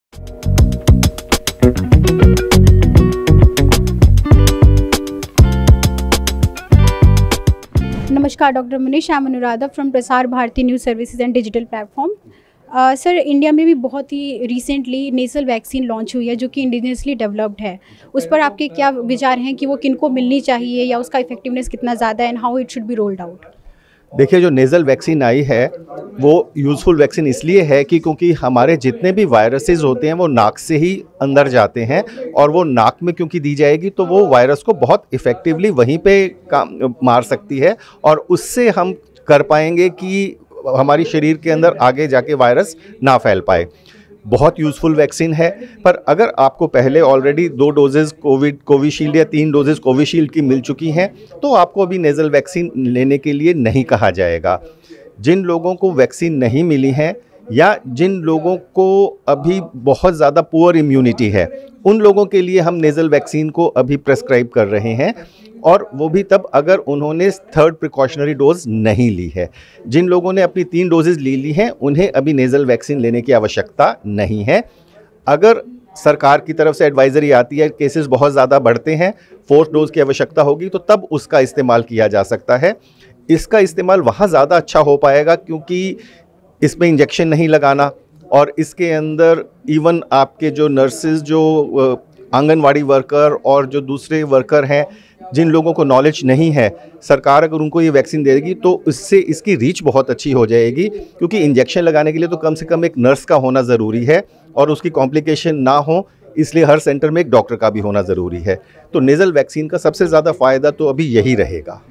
नमस्कार doctor Manish, I am Anuradha from Prasar Bharati news services and digital platform. Sir, India में भी बहुत ही रिसेंटली नेज़ल वैक्सीन लॉन्च हुई है जो कि इंडिजिनियसली डेवलप्ड है। उस पर आपके क्या विचार हैं कि वो किनको मिलनी चाहिए या उसका इफेक्टिवनेस कितना ज़्यादा है and how it should be rolled out? देखिए, जो नेज़ल वैक्सीन आई है वो यूज़फुल वैक्सीन इसलिए है कि क्योंकि हमारे जितने भी वायरसेस होते हैं वो नाक से ही अंदर जाते हैं, और वो नाक में क्योंकि दी जाएगी तो वो वायरस को बहुत इफ़ेक्टिवली वहीं पे काम मार सकती है, और उससे हम कर पाएंगे कि हमारी शरीर के अंदर आगे जाके वायरस ना फैल पाए। बहुत यूज़फुल वैक्सीन है। पर अगर आपको पहले ऑलरेडी 2 डोजेज़ कोविशील्ड या 3 डोजेज़ कोविशील्ड की मिल चुकी हैं तो आपको अभी नेज़ल वैक्सीन लेने के लिए नहीं कहा जाएगा। जिन लोगों को वैक्सीन नहीं मिली है या जिन लोगों को अभी बहुत ज़्यादा पुअर इम्यूनिटी है, उन लोगों के लिए हम नेज़ल वैक्सीन को अभी प्रेस्क्राइब कर रहे हैं, और वो भी तब अगर उन्होंने 3rd प्रिकॉशनरी डोज नहीं ली है। जिन लोगों ने अपनी 3 डोजेज़ ले ली हैं उन्हें अभी नेज़ल वैक्सीन लेने की आवश्यकता नहीं है। अगर सरकार की तरफ से एडवाइजरी आती है, केसेस बहुत ज़्यादा बढ़ते हैं, 4th डोज की आवश्यकता होगी, तो तब उसका इस्तेमाल किया जा सकता है। इसका इस्तेमाल वहाँ ज़्यादा अच्छा हो पाएगा क्योंकि इसमें इंजेक्शन नहीं लगाना, और इसके अंदर इवन आपके जो नर्सेज, जो आंगनवाड़ी वर्कर और जो दूसरे वर्कर हैं जिन लोगों को नॉलेज नहीं है, सरकार अगर उनको ये वैक्सीन देगी तो इससे इसकी रीच बहुत अच्छी हो जाएगी, क्योंकि इंजेक्शन लगाने के लिए तो कम से कम एक नर्स का होना ज़रूरी है और उसकी कॉम्प्लिकेशन ना हो, इसलिए हर सेंटर में एक डॉक्टर का भी होना ज़रूरी है। तो नेज़ल वैक्सीन का सबसे ज़्यादा फ़ायदा तो अभी यही रहेगा।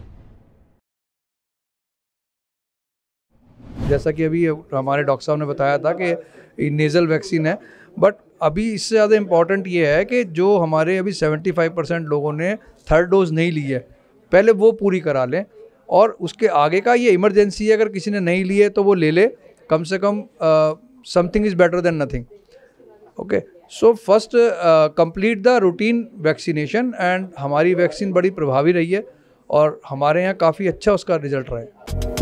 जैसा कि अभी हमारे डॉक्टर साहब ने बताया था कि नेज़ल वैक्सीन है, बट अभी इससे ज़्यादा इम्पॉर्टेंट ये है कि जो हमारे अभी 75% लोगों ने 3rd डोज नहीं ली है, पहले वो पूरी करा लें, और उसके आगे का ये इमरजेंसी है, अगर किसी ने नहीं ली है तो वो ले ले, कम से कम something is better than nothing. Okay, so first complete the routine vaccination, and हमारी वैक्सीन बड़ी प्रभावी रही है और हमारे यहाँ काफ़ी अच्छा उसका रिजल्ट रहा है।